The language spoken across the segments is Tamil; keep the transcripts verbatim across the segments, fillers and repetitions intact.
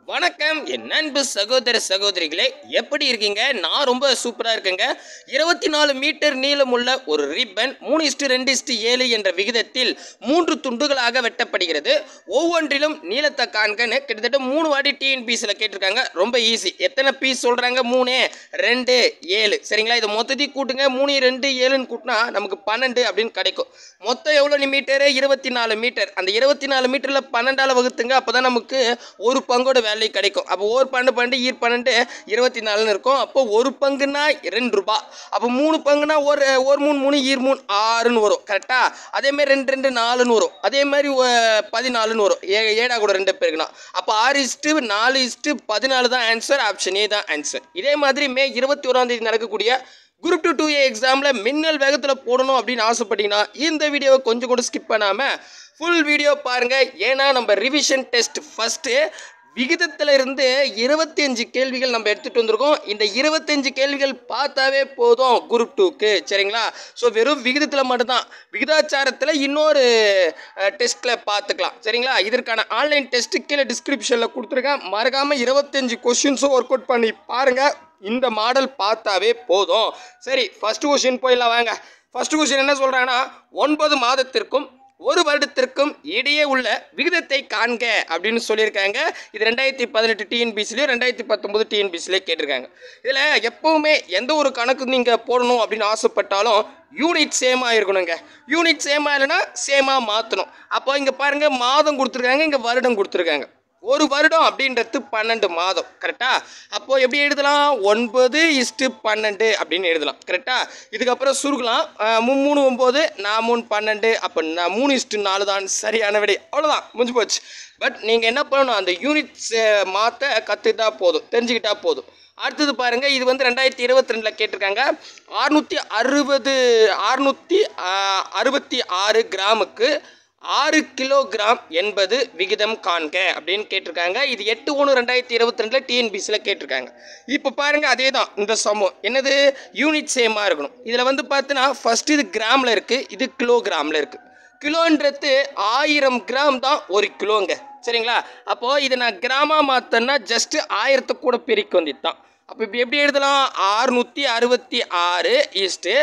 வணக்கம் என் அன்பு சகோதர சகோதரிகளே, எப்படி இருக்கீங்க? நான் ரொம்ப சூப்பராக இருக்கேங்க. இருபத்தி நாலு மீட்டர் நீளமுள்ள ஒரு ரிப்பன் மூணு இஸ்டு ரெண்டு இஸ்டு ஏழு என்ற விகிதத்தில் மூன்று துண்டுகளாக வெட்டப்படுகிறது. ஒவ்வொன்றிலும் நீளத்தை காண்கன்னு கிட்டத்தட்ட மூணு வாட்டி டிஎன்பிஎஸ்சியில் கேட்டிருக்காங்க. ரொம்ப ஈஸி. எத்தனை பீஸ் சொல்கிறாங்க? மூணு ரெண்டு ஏழு. சரிங்களா? இதை மொத்தத்தையும் கூட்டுங்க. மூணு ரெண்டு ஏழுன்னு கூட்டினா நமக்கு பன்னெண்டு அப்படின்னு கிடைக்கும். மொத்தம் எவ்வளோ மீட்டரு? இருபத்தி நாலு மீட்டர். அந்த இருபத்தி நாலு மீட்டரில் பன்னெண்டால் வகுத்துங்க. அப்போ தான் நமக்கு ஒரு பங்கோட வேல்யூ கிடைக்கும். அப்போ ஒரு பன்னெண்டு பன்னெண்டு ஈர் பன்னெண்டு இருபத்தி நாலுன்னு இருக்கும். அப்போ ஒரு பங்குனா ரெண்டு ரூபா. அப்போ மூணு பங்குனா ஒரு ஒரு மூணு மூணு ஈர் மூணு ஆறுன்னு வரும். கரெக்டா? அதேமாதிரி ரெண்டு ரெண்டு நாலுன்னு வரும். அதே மாதிரி பதினாலுன்னு வரும். ஏ ஏடா கூட ரெண்டு பேருக்குனா அப்போ ஆறு இஸ்டு நாலு இஸ்டு பதினாலு தான் ஆன்சர். ஆப்ஷன் ஏ தான் ஆன்சர். இதே மாதிரி மே இருபத்தி ஓராம் தேதி நடக்கக்கூடிய குரூப் டூ டூ ஏ எக்ஸாமில் மின்னல் வேகத்தில் போடணும் அப்படின்னு ஆசைப்பட்டீங்கன்னா இந்த வீடியோவை கொஞ்சம் கூட ஸ்கிப் பண்ணாமல் ஃபுல் வீடியோ பாருங்கள். ஏன்னா நம்ம ரிவிஷன் டெஸ்ட் ஃபஸ்ட்டு விகிதத்தில் இருந்து இருபத்தி அஞ்சு கேள்விகள் நம்ம எடுத்துகிட்டு வந்திருக்கோம். இந்த இருபத்தஞ்சு கேள்விகள் பார்த்தாவே போதும் குரூப் டூக்கு. சரிங்களா? ஸோ வெறும் விகிதத்தில் மட்டும்தான். விகிதாச்சாரத்தில் இன்னொரு டெஸ்ட்டில் பார்த்துக்கலாம். சரிங்களா? இதற்கான ஆன்லைன் டெஸ்ட்டு கீழே டிஸ்கிரிப்ஷனில் கொடுத்துருக்கேன். மறக்காமல் இருபத்தஞ்சு கொஷின்ஸும் ஒர்க் அவுட் பண்ணி பாருங்கள். இந்த மாடல் பார்த்தாவே போதும். சரி, ஃபஸ்ட்டு கொஷின் போயிடலாம் வாங்க. ஃபஸ்ட்டு கொஷின் என்ன சொல்கிறாங்கன்னா, ஒன்பது மாதத்திற்கும் ஒரு வருடத்திற்கும் இடையே உள்ள விகிதத்தை காண்க அப்படின்னு சொல்லியிருக்காங்க. இது ரெண்டாயிரத்தி பதினெட்டு டிஎன்பிசிலையும் ரெண்டாயிரத்தி பத்தொம்போது டிஎன்பிசிலையும் கேட்டிருக்காங்க. இதில் எப்போவுமே எந்த ஒரு கணக்கு நீங்கள் போடணும் அப்படின்னு ஆசைப்பட்டாலும் யூனிட் சேமாக இருக்கணுங்க. யூனிட் சேமாக இல்லைன்னா சேமாக மாற்றணும். அப்போ இங்கே பாருங்கள், மாதம் கொடுத்துருக்காங்க, இங்கே வருடம் கொடுத்துருக்காங்க. ஒரு வருடம் அப்படின்றது பன்னெண்டு மாதம். கரெக்டாக? அப்போது எப்படி எழுதலாம்? ஒன்பது இஸ்டு பன்னெண்டு அப்படின்னு எழுதலாம். கரெக்டாக? இதுக்கப்புறம் சுருக்கலாம். மூணு ஒம்பது நான் மூணு பன்னெண்டு. அப்போ நான் மூணு இஸ்டு நாலு தான் சரியான விடை. அவ்வளோதான், முடிஞ்சு போச்சு. பட் நீங்கள் என்ன பண்ணணும்? அந்த யூனிட்ஸ் மாற்ற கற்றுக்கிட்டா போதும், தெரிஞ்சுக்கிட்டா போதும். அடுத்தது பாருங்கள், இது வந்து ரெண்டாயிரத்தி இருபத்தி ரெண்டில் கேட்டிருக்காங்க. அறுநூற்றி அறுபது அறுநூற்றி அறுபத்தி ஆறு கிராமுக்கு ஆறு கிலோகிராம் என்பது விகிதம் காண்க அப்படின்னு கேட்டிருக்காங்க. இது எட்டு ஒன்று ரெண்டாயிரத்தி இருபத்தி ரெண்டில் டிஎன்பிசியில் கேட்டிருக்காங்க. இப்போ பாருங்கள், அதே தான் இந்த சமம். என்னது? யூனிட் சேமாக இருக்கணும். இதில் வந்து பார்த்தீங்கன்னா ஃபஸ்ட்டு இது கிராமில் இருக்குது, இது கிலோகிராமில் இருக்குது. கிலோன்றது ஆயிரம் கிராம் தான் ஒரு கிலோங்க. சரிங்களா? அப்போது இதை நான் கிராமாக மாற்றேன்னா ஜஸ்ட்டு ஆயிரத்தை கூட பெருக்கி வந்துட்டு தான். அப்போ இப்போ எப்படி எழுதலாம்? ஆறுநூற்றி அறுபத்தி ஆறு ஈஸ்ட்டு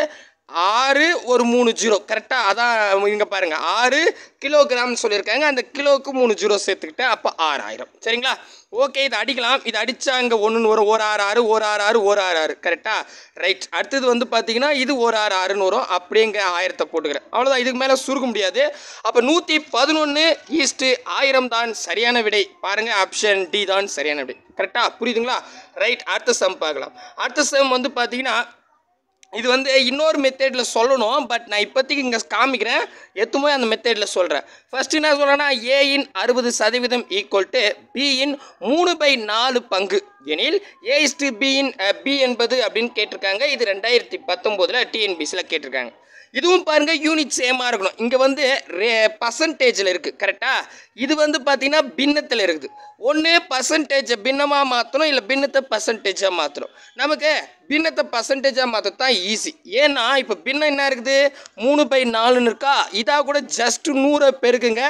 ஆறு ஒரு மூணு ஜீரோ. கரெக்டாக? அதான் இங்கே பாருங்கள், ஆறு கிலோகிராம்னு சொல்லியிருக்காங்க. அந்த கிலோவுக்கு மூணு ஜீரோ சேர்த்துக்கிட்டேன். அப்போ ஆறாயிரம். சரிங்களா? ஓகே, இது அடிக்கலாம். இது அடித்தா அங்கே ஒன்று வரும். ஒரு ஆறு ஆறு ஒரு ஆறு ஆறு ஒரு ஆறு ஆறு. கரெக்டாக? ரைட். அடுத்தது வந்து பார்த்தீங்கன்னா இது ஒரு ஆறு ஆறுன்னு வரும். அப்படிங்க ஆயிரத்தை போட்டுக்கிறேன். அவ்வளோதான், இதுக்கு மேலே சுருக்க முடியாது. அப்போ நூற்றி பதினொன்று ஈஸ்ட்டு ஆயிரம் தான் சரியான விடை. பாருங்கள், ஆப்ஷன் டி தான் சரியான விடை. கரெக்டாக? புரியுதுங்களா? ரைட். அடுத்த சம் பார்க்கலாம். அடுத்த சம் வந்து பார்த்தீங்கன்னா இது வந்து இன்னொரு மெத்தேடில் சொல்லணும். பட் நான் இப்போதைக்கு இங்கே காமிக்கிறேன், எத்துமே அந்த மெத்தேடில் சொல்கிறேன். ஃபஸ்ட்டு என்ன சொல்கிறேன்னா, ஏயின் அறுபது சதவீதம் ஈக்குவல் டு பியின் மூணு பை நாலு பங்கு எனில் ஏ இஸ்டு பியின் பி என்பது அப்படின்னு கேட்டிருக்காங்க. இது ரெண்டாயிரத்தி பத்தொம்போதில் டிஎன்பிசியில் கேட்டிருக்காங்க. இதுவும் பாருங்கள், யூனிட் சேமாக இருக்கணும். இங்கே வந்து ரே பர்சன்டேஜில் இருக்குது. கரெக்டாக? இது வந்து பார்த்திங்கன்னா பின்னத்தில் இருக்குது. ஒன்று பர்சன்டேஜை பின்னமாக மாற்றணும், இல்லை பின்னத்தை பர்சன்டேஜாக மாற்றணும். நமக்கு பின்னத்தை பர்சன்டேஜாக மாற்றத்தான் ஈஸி. ஏன்னா இப்போ பின்னம் என்ன இருக்குது? மூணு பை நாலுன்னு இருக்கா? இதாக கூட ஜஸ்ட்டு நூறை பெருக்குங்க,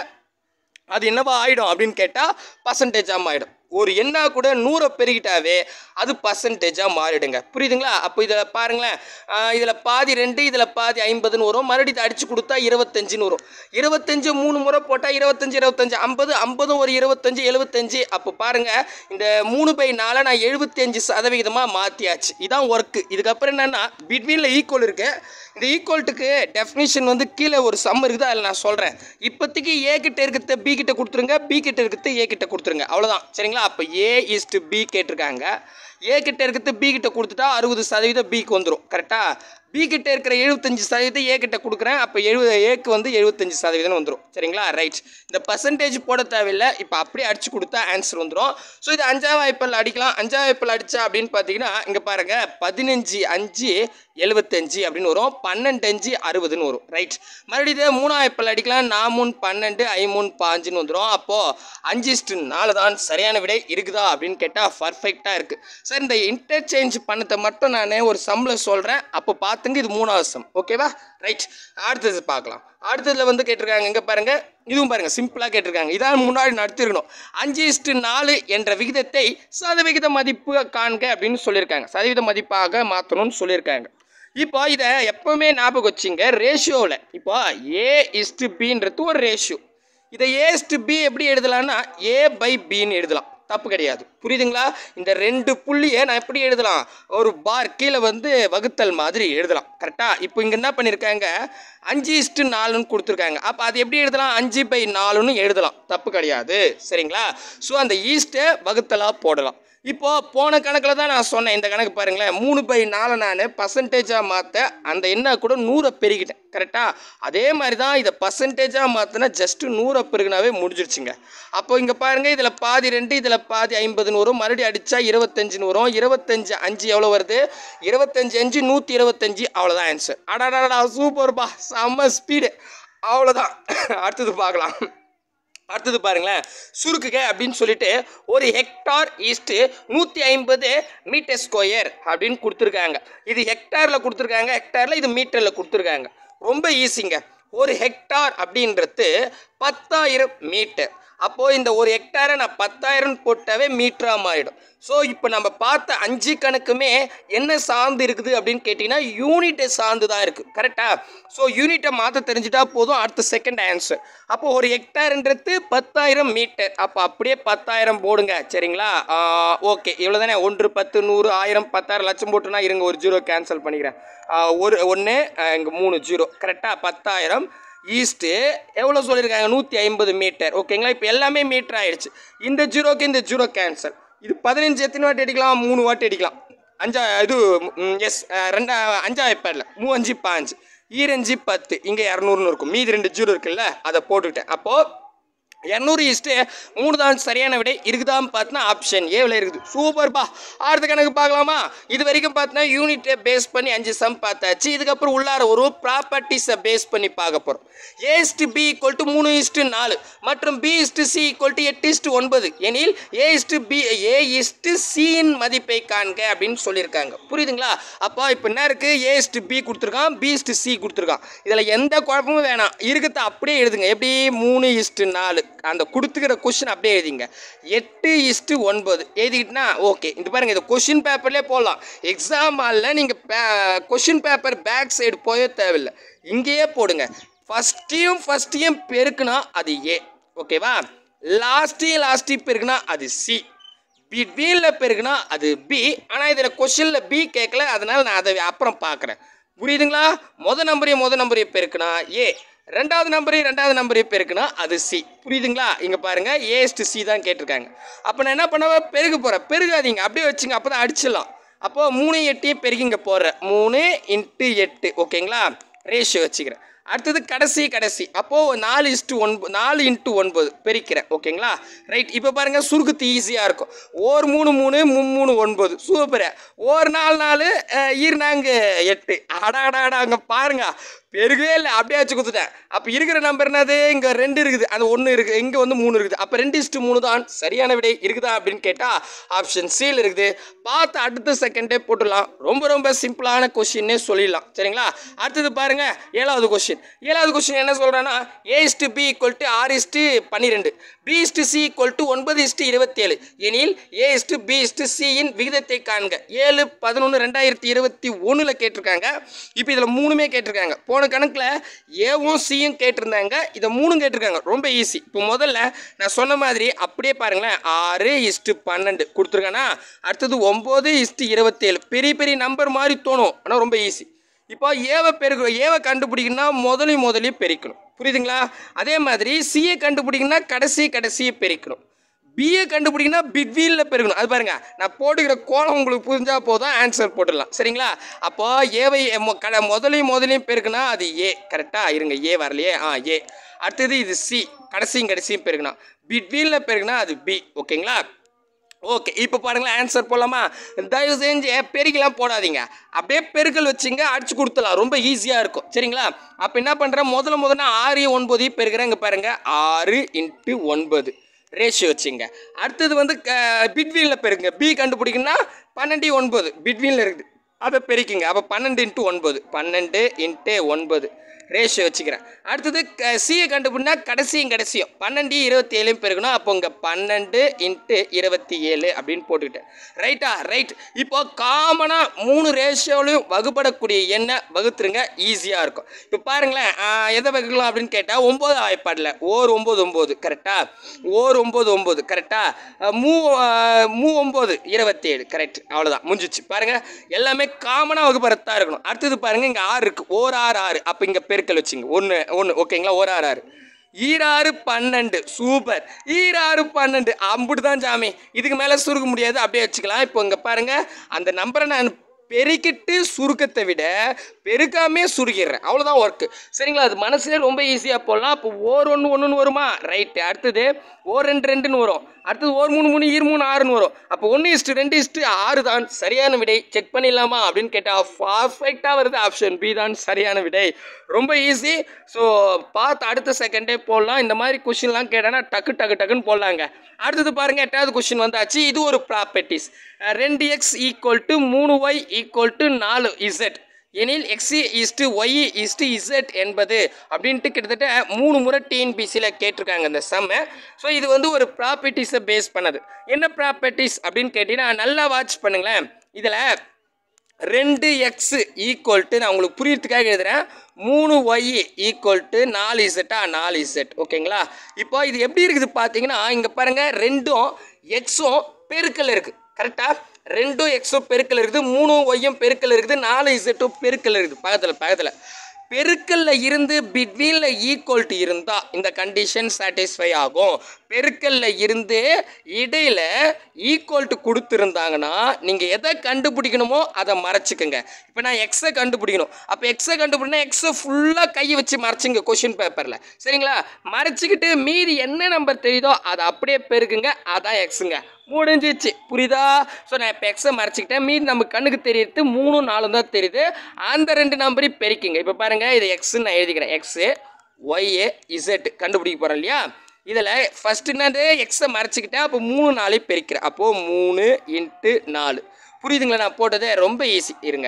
அது என்னவா ஆகிடும் அப்படின்னு கேட்டால் பர்சன்டேஜாக ஆகிடும். ஒரு எண்ணா கூட நூறை பெருகிட்டாவே அது பர்சன்டேஜாக மாறிடுங்க. புரியுதுங்களா? அப்போ இதில் பாருங்களேன், இதில் பாதி ரெண்டு, இதில் பாதி ஐம்பதுன்னு வரும். மறுபடியும் இதை அடித்து கொடுத்தா இருபத்தஞ்சுன்னு வரும். இருபத்தஞ்சு மூணு முறை போட்டால் இருபத்தஞ்சி இருபத்தஞ்சி ஐம்பது ஐம்பதும் ஒரு இருபத்தஞ்சி எழுபத்தஞ்சி. அப்போ பாருங்கள், இந்த மூணு பை நாலை நான் எழுபத்தி அஞ்சு சதவிகிதமாக மாற்றியாச்சு. இதான் ஒர்க்கு. இதுக்கப்புறம் என்னென்னா பிட்வீனில் ஈக்குவல் இருக்குது. இந்த ஈக்குவல்ட்டுக்கு டெஃபினிஷன் வந்து கீழே ஒரு சம் இருக்குது, அதில் நான் சொல்கிறேன். இப்போதைக்கு ஏ கிட்ட இருக்கிறத பி கிட்ட கொடுத்துருங்க, பி கிட்ட இருக்கிறத ஏ கிட்ட கொடுத்துருங்க. அவ்வளோதான். சரிங்களா? அப்போ ஏ இஸ்டு பி கேட்டிருக்காங்க. ஏ கிட்ட இருக்கிறது பி கிட்ட கொடுத்துட்டா அறுபது சதவீதம் பிக்கு வந்துடும். கரெக்டாக? பி கிட்ட இருக்கிற எழுபத்தஞ்சு சதவீதம் ஏ கிட்ட கொடுக்குறேன். அப்போ எழுபது ஏக்கு வந்து எழுபத்தஞ்சு சதவீதம் வந்துடும். சரிங்களா? ரைட். இந்த பர்சன்டேஜ் போட தேவையில்லை, இப்போ அப்படியே அடிச்சு கொடுத்தா ஆன்சர் வந்துடும். ஸோ இது அஞ்சாவது வாய்ப்பில் அடிக்கலாம். அஞ்சாவது வாய்ப்பில் அடித்தா அப்படின்னு பார்த்தீங்கன்னா இங்கே பாருங்கள், பதினஞ்சு அஞ்சு எழுபத்தஞ்சு அப்படின்னு வரும். பன்னெண்டு அஞ்சு அறுபதுன்னு வரும். ரைட். மறுபடியும் இதே மூணாவது வாய்ப்பில் அடிக்கலாம். நான் மூணு பன்னெண்டு ஐ மூணு பாஞ்சுன்னு வந்துடும். அப்போது அஞ்சு இஸ்டு நாலு தான் சரியான விடை. இருக்குதா அப்படின்னு கேட்டால் பர்ஃபெக்டாக இருக்குது. சார், இந்த இன்டர்சேஞ்ச் பண்ணத்தை மட்டும் நான் ஒரு சம்மில் சொல்கிறேன், அப்போ பார்த்து பார்த்துங்க, இது மூணாவது சம். ஓகேவா? ரைட். அடுத்தது பார்க்கலாம். அடுத்ததில் வந்து கேட்டிருக்காங்க, இங்கே பாருங்கள், இதுவும் பாருங்கள் சிம்பிளாக கேட்டிருக்காங்க. இதான் முன்னாடி நடத்திருக்கணும். அஞ்சு இஸ்டு நாலு என்ற விகிதத்தை சதவிகித மதிப்பு காண்க அப்படின்னு சொல்லியிருக்காங்க. சதவீத மதிப்பாக மாற்றணும்னு சொல்லியிருக்காங்க. இப்போ இதை எப்போவுமே ஞாபகம் வச்சுங்க, ரேஷியோவில். இப்போ ஏ இஸ்டு பின்றது ஒரு ரேஷியோ. இதை ஏ இஸ்டு பி எப்படி எழுதலாம்னா ஏ பை பின்னு எழுதலாம், தப்பு கிடையாது. புரியுதுங்களா? இந்த ரெண்டு புள்ளியை நான் எப்படி எழுதலாம், ஒரு பார் கீழே வந்து வகுத்தல் மாதிரி எழுதலாம். கரெக்டாக? இப்போ இங்கே என்ன பண்ணியிருக்காங்க, அஞ்சு இஸ்டு நாலுன்னு கொடுத்துருக்காங்க. அப்போ அது எப்படி எழுதலாம், அஞ்சு பை நாலுன்னு எழுதலாம், தப்பு கிடையாது. சரிங்களா? ஸோ அந்த ஈஸ்ட்டை வகுத்தலாக போடலாம். இப்போது போன கணக்கில் தான் நான் சொன்னேன், இந்த கணக்கு பாருங்களேன், மூணு பை நாலு நான் பர்சன்டேஜாக மாற்ற அந்த என்ன கூட நூறை பெருகிட்டேன். கரெக்டாக? அதே மாதிரி தான் இதை பர்சன்டேஜாக மாற்றினா ஜஸ்ட்டு நூறை பெருகினாவே முடிஞ்சிருச்சுங்க. அப்போ இங்கே பாருங்கள், இதில் பாதி ரெண்டு, இதில் பாதி ஐம்பதுன்னு வரும். மறுபடியும் அடித்தா இருபத்தஞ்சுன்னு வரும். இருபத்தஞ்சு அஞ்சு எவ்வளோ வருது, இருபத்தஞ்சு அஞ்சு நூற்றி இருபத்தஞ்சி. அவ்வளோதான் ஆன்சர். அடாடாடா சூப்பர்ப்பா, செம்ம ஸ்பீடு. அவ்வளோதான். அடுத்தது பார்க்கலாம். அடுத்தது பாருங்களேன், சுருக்குக அப்படின்னு சொல்லிட்டு ஒரு ஹெக்டார் ஈஸ்ட்டு நூற்றி ஐம்பது மீட்டர் ஸ்கொயர் அப்படின்னு கொடுத்துருக்காங்க. இது ஹெக்டாரில் கொடுத்துருக்காங்க, ஹெக்டாரில் இது மீட்டரில் கொடுத்துருக்காங்க. ரொம்ப ஈஸிங்க. ஒரு ஹெக்டார் அப்படின்றது பத்தாயிரம் மீட்டர். அப்போது இந்த ஒரு ஹெக்டாரை நான் பத்தாயிரம் போட்டாவே மீட்டராக மாறிடும். ஸோ இப்போ நம்ம பார்த்த அஞ்சு கணக்குமே என்ன சார்ந்து இருக்குது அப்படின்னு கேட்டிங்கன்னா யூனிட்டை சார்ந்து தான் இருக்குது. கரெக்டாக? ஸோ யூனிட்டை மாற்ற தெரிஞ்சுட்டா போதும், அடுத்த செகண்ட் ஆன்சர். அப்போது ஒரு ஹெக்டார்ன்றது பத்தாயிரம் மீட்டர். அப்போ அப்படியே பத்தாயிரம் போடுங்க. சரிங்களா? ஓகே, இவ்வளோ தானே. ஒன்று பத்து நூறு ஆயிரம் பத்தாயிரம் லட்சம் போட்டுனா இருங்க, ஒரு ஜீரோ கேன்சல் பண்ணிக்கிறேன். ஒரு ஒன்று இங்கே மூணு ஜீரோ. கரெக்டாக? பத்தாயிரம் ஈஸ்ட்டு எவ்வளோ சொல்லியிருக்காங்க, நூற்றி ஐம்பது மீட்டர். ஓகேங்களா? இப்போ எல்லாமே மீட்டர் ஆகிடுச்சு. இந்த ஜீரோக்கு இந்த ஜீரோ கேன்சல். இது பதினஞ்சு எத்தனை வாட்டி அடிக்கலாம், மூணு வாட்டி அடிக்கலாம். அஞ்சா இது எஸ் ரெண்டா அஞ்சா வைப்பேர்ல மூ அஞ்சு பாஞ்சு ஈரஞ்சு பத்து. இங்கே இரநூறுன்னு இருக்கும். மீதி ரெண்டு ஜீரோ இருக்குல்ல, அதை போட்டுக்கிட்டேன். அப்போது இரநூறு இஸ்ட்டு மூணு தான் சரியான விடை. இருக்குதான்னு பார்த்தீங்கன்னா ஆப்ஷன் ஏவில் இருக்குது. சூப்பர்ப்பா. அடுத்த கணக்கு பார்க்கலாமா? இது வரைக்கும் பார்த்தீங்கன்னா யூனிட்டை பேஸ் பண்ணி அஞ்சு சம் பார்த்தாச்சு. இதுக்கப்புறம் உள்ளார ஒரு ப்ராப்பர்ட்டிஸை பேஸ் பண்ணி பார்க்க போகிறோம். A is to B equal to மூணு இஸ்டு நாலு மற்றும் B is to C equal to எட்டு இஸ்டு ஒன்பது எனில் A is to B A is to சியின் மதிப்பை காண்க அப்படின்னு சொல்லியிருக்காங்க. புரியுதுங்களா? அப்போ இப்போ என்ன இருக்குது, ஏ இஸ்டு பி கொடுத்துருக்கான், பி இஸ்டு சி கொடுத்துருக்கான். இதில் எந்த குழப்பமும் வேணாம், இருக்கிறத அப்படியே எழுதுங்க. எப்படி, மூணு இஸ்டு நாலு அந்த கொடுத்துக்கிற கொஸ்டின் அப்படியே எழுதிங்க. எட்டு இஸ்டு ஒன்பது எழுதிக்கிட்டுனா ஓகே. இது பாருங்கள், இது கொஸ்டின் பேப்பர்லேயே போடலாம். எக்ஸாம் ஹாலில் நீங்கள் கொஸ்டின் பேப்பர் பேக் சைடு போயே தேவையில்லை, இங்கேயே போடுங்க. ஃபஸ்ட்டையும் ஃபஸ்ட்டையும் பெருக்குனா அது ஏ. ஓகேவா? லாஸ்ட்டையும் லாஸ்ட்டையும் பெருக்குனா அது சி. பிட்வீனில் பெருக்குனா அது பி. ஆனால் இதில் கொஸ்டினில் பி கேட்கல, அதனால் நான் அதை அப்புறம் பார்க்குறேன். புரியுதுங்களா? மொதல் நம்பரையும் மொதல் நம்பரையும் பெருக்குனா ஏ, ரெண்டாவது நம்பரையும் ரெண்டாவது நம்பரையும் பெருக்குனா அது சி. புரியுதுங்களா? இங்கே பாருங்கள், ஏ இஸ்டு சி தான் கேட்டிருக்காங்க. அப்போ நான் என்ன பண்ணுவேன், பெருகு போகிறேன். பெருகாதீங்க, அப்படியே வச்சுங்க, அப்போ தான் அடிச்சிடலாம். அப்போது மூணு எட்டையும் பெருகி இங்கே போடுறேன். மூணு இன்ட்டு எட்டு. ஓகேங்களா? ரேஷியோ வச்சுக்கிறேன். அடுத்தது கடைசி கடைசி அப்போது நாலு இஸ்ட்டு ஒன்பது நாலு இன்ட்டு ஒன்பது பெருக்கிறேன். ஓகேங்களா? ரைட். இப்போ பாருங்கள், சுருக்குத்து ஈஸியாக இருக்கும். ஓர் மூணு மூணு மூணு ஒன்பது. சூப்பர். ஓர் நாலு நாலு ஈர்னாங்க எட்டு. அடாடாடா, அங்கே பாருங்கள் பெருகவே இல்லை, அப்படியே வச்சு கொடுத்துட்டேன். அப்போ இருக்கிற நம்பர் என்னது, இங்கே ரெண்டு இருக்குது, அது ஒன்று இருக்குது, இங்கே வந்து மூணு இருக்குது. அப்போ ரெண்டு இஸ்ட்டு மூணு தான் சரியான விடை. இருக்குதா அப்படின்னு கேட்டால் ஆப்ஷன் சியில் இருக்குது. பார்த்து அடுத்த செகண்டே போட்டுடலாம். ரொம்ப ரொம்ப சிம்பிளான கொஸ்டின்னே சொல்லிடலாம். சரிங்களா? அடுத்தது பாருங்கள், ஏழாவது கொஸ்டின். ஏழாவது கொஸ்டின் என்ன சொல்கிறேன்னா, A is to B equal to ஆறு இஸ்டு பன்னிரெண்டு, B is to C equal to ஒன்பது இஸ்டு இருபத்தேழு எனில் ஏ இஸ்டு பி இஸ்டு சியின் விகிதத்தை காண்க. ஏழு பதினொன்று ரெண்டாயிரத்தி இருபத்தி ஒன்றில் கேட்டிருக்காங்க. இப்போ இதில் மூணுமே கேட்டிருக்காங்க. போன கணக்கில் ஏவும் சியும் கேட்டிருந்தாங்க, இதை மூணும் கேட்டிருக்காங்க. ரொம்ப ஈஸி. இப்போ முதல்ல நான் சொன்ன மாதிரி அப்படியே பாருங்களேன், ஆறு இஸ்டு பன்னெண்டு கொடுத்துருக்கானா, அடுத்தது ஒம்பது இஸ்டு இருபத்தேழு. பெரிய பெரிய நம்பர் மாதிரி தோணும், ஆனால் ரொம்ப ஈஸி. இப்போ ஏவை பெருக்க ஏவை கண்டுபிடிக்கணும்னா முதலையும் முதலையும் பெருக்கணும். புரியுதுங்களா? அதே மாதிரி சியை கண்டுபிடிக்கணும்னா கடைசி கடைசியை பெருக்கணும். பிஏ கண்டுபிடிக்கணும்னா பிட்வீனில் பெருக்கணும். அது பாருங்கள், நான் போட்டுக்கிற கோலம் உங்களுக்கு புரிஞ்சால் போதும், ஆன்சர் போட்டுடலாம். சரிங்களா? அப்போது ஏவை கடை முதலையும் முதலையும் பெருக்குனா அது ஏ. கரெக்டாக? இருங்க, ஏ வரலையே. ஆ ஏ. அடுத்தது இது சி, கடைசியும் கடைசியும் பெருக்கணும். பிட்வீனில் பெருக்குனா அது பி. ஓகேங்களா? ஓகே. இப்போ பாருங்களேன், ஆன்சர் போடலாமா? தயவு செஞ்சு பெருக்கெல்லாம் போடாதீங்க, அப்படியே பெருக்கல் வச்சுங்க, அடிச்சு கொடுத்துலாம். ரொம்ப ஈஸியாக இருக்கும். சரிங்களா? அப்போ என்ன பண்ணுறேன், முதல்ல முதல்ல ஆறு ஒன்பதையும் பெருக்கிறேன். இங்கே பாருங்கள், ஆறு இன்ட்டு ஒன்பது ரேஷியோ வச்சுங்க. அடுத்தது வந்து பிட்வீனில் பெருங்க. பி கண்டுபிடிக்கணும்னா பன்னெண்டு ஒன்பது பிட்வீனில் இருக்குது. அதை பெருக்கிங்க. அப்போ பன்னெண்டு இன்ட்டு ஒன்பது, பன்னெண்டு இன்ட்டு ஒன்பது ரேஷியோ வச்சுக்கிறேன். அடுத்தது சியை கண்டுபிடினா கடைசியும் கடைசியும் பன்னெண்டு இருபத்தி ஏழையும் பெருக்கணும். அப்போ இங்கே பன்னெண்டு இன்ட்டு இருபத்தி ஏழு அப்படின்னு போட்டுக்கிட்டேன். ரைட்டா? ரைட். இப்போ காமனாக மூணு ரேஷியோலையும் வகுப்படக்கூடிய எண்ணை வகுத்துருங்க, ஈஸியாக இருக்கும். இப்போ பாருங்களேன், எதை வகுக்கலாம் அப்படின்னு கேட்டால் ஒம்பது வாய்ப்பாடில் ஓர் ஒம்பது ஒம்பது கரெக்டாக, ஓர் ஒம்பது ஒம்பது கரெக்டாக, மூ மூ ஒம்பது இருபத்தி ஏழு கரெக்ட். அவ்வளோதான், முடிஞ்சிச்சு. பாருங்கள், எல்லாமே காமனாக வகுப்பறத்தான் இருக்கணும். அடுத்தது பாருங்கள், இங்கே ஆறு இருக்குது, ஓர் ஆறு ஆறு. அப்போ இங்கே பெருக்கல் வச்சுங்க, ஒன்று ஒன்று ஓகேங்களா, ஓர் ஆறு ஆறு. ஈராறு பன்னெண்டு, சூப்பர். ஈராறு பன்னெண்டு அம்புட்டு தான் சாமி, இதுக்கு மேலே சுருக்க முடியாது, அப்படியே வச்சுக்கலாம். இப்போ இங்கே பாருங்கள், அந்த நம்பரை நான் பெருக்கிட்டு சுருக்கத்தை விட பெருக்காமே சுருக்கிடுறேன், அவ்வளோதான் ஒர்க்கு. சரிங்களா? அது மனசுலேயே ரொம்ப ஈஸியாக போடலாம். அப்போ ஓர் ஒன்று ஒன்றுன்னு வருமா? ரைட்டு. அடுத்தது ஓர் ரெண்டு ரெண்டுன்னு வரும். அடுத்தது ஓர் மூணு மூணு ஈர் மூணு ஆறுன்னு வரும். அப்போ ஒன்று இஸ்ட்டு ரெண்டு இஸ்ட்டு ஆறு தான் சரியான விடை. செக் பண்ணிடலாமா அப்படின்னு கேட்டால் பர்ஃபெக்டாக வருது, ஆப்ஷன் பி தான் சரியான விடை. ரொம்ப ஈஸி. ஸோ பார்த்து அடுத்த செகண்டே போடலாம். இந்த மாதிரி கொஷின்லாம் கேட்டானா டக்கு டக்கு டக்குன்னு போடலாங்க. அடுத்தது பாருங்கள், எட்டாவது கொஷின் வந்தாச்சு. இது ஒரு ப்ராப்பர்ட்டிஸ். ரெண்டு எக்ஸ் ஈக்குவல் டு மூணு ஒய் ஈக்குவல் டு நாலு இசட் எனில் X is to Y is to Z என்பது அப்படின்ட்டு கிட்டத்தட்ட மூணு முறை டிஎன்பிசியில் கேட்டிருக்காங்க இந்த சம்மை. ஸோ இது வந்து ஒரு ப்ராப்பர்ட்டிஸை பேஸ் பண்ணது. என்ன ப்ராப்பர்ட்டிஸ் அப்படின்னு கேட்டிங்கன்னா நல்லா வாட்ச் பண்ணுங்களேன். இதில் ரெண்டு எக்ஸு ஈக்குவல் டு, நான் உங்களுக்கு புரியறதுக்காக எழுதுகிறேன், மூணு ஒய் ஈக்குவல் டு நாலு இசட்டா, நாலு இசட் ஓகேங்களா. இப்போ இது எப்படி இருக்குது பார்த்தீங்கன்னா, இங்கே பாருங்கள், ரெண்டும் எக்ஸும் பெருக்கல் இருக்குது கரெக்டாக, ரெண்டும் எக்ஸும் பெருக்கல் இருக்குது, மூணு ஒய்யும் பெருக்கல் இருக்குது, நாலு இசட்டும் பெருக்கல் இருக்குது பக்கத்தில் பக்கத்தில். பெருக்கல்ல இருந்து பிட்வீனில் ஈக்குவல்ட்டு இருந்தால் இந்த கண்டிஷன் சாட்டிஸ்ஃபை ஆகும். பெருக்கல்ல இருந்து இடையில் ஈக்குவல்ட்டு கொடுத்துருந்தாங்கன்னா நீங்கள் எதை கண்டுபிடிக்கணுமோ அதை மறைச்சிக்கோங்க. இப்போ நான் எக்ஸை கண்டுபிடிக்கணும். அப்போ எக்ஸை கண்டுபிடினா எக்ஸை ஃபுல்லாக கையை வச்சு மறைச்சிங்க கொஷின் பேப்பரில். சரிங்களா? மறைச்சிக்கிட்டு மீதி என்ன நம்பர் தெரியுதோ அதை அப்படியே பெருக்குங்க, அதான் எக்ஸுங்க. முடிஞ்சிச்சு. புரியுதா? ஸோ நான் இப்போ எக்ஸை மறைச்சிக்கிட்டேன். மீதி நம்ம கண்ணுக்கு தெரியுது மூணு நாலும் தான் தெரியுது. அந்த ரெண்டு நம்பரையும் பெருக்கிங்க. இப்போ பாருங்கள், இது எக்ஸுன்னு நான் எழுதிக்கிறேன். எக்ஸு ஒய்ஏ இசட் கண்டுபிடிக்க போகிறேன் இல்லையா? இதில் ஃபஸ்ட்டு என்னது, எக்ஸை மறைச்சிக்கிட்டேன். அப்போ மூணு நாளையும் பெருக்கிறேன். அப்போது மூணு இன்ட்டு நாலு. புரியுதுங்களா? நான் போட்டது ரொம்ப ஈஸி. இருங்க,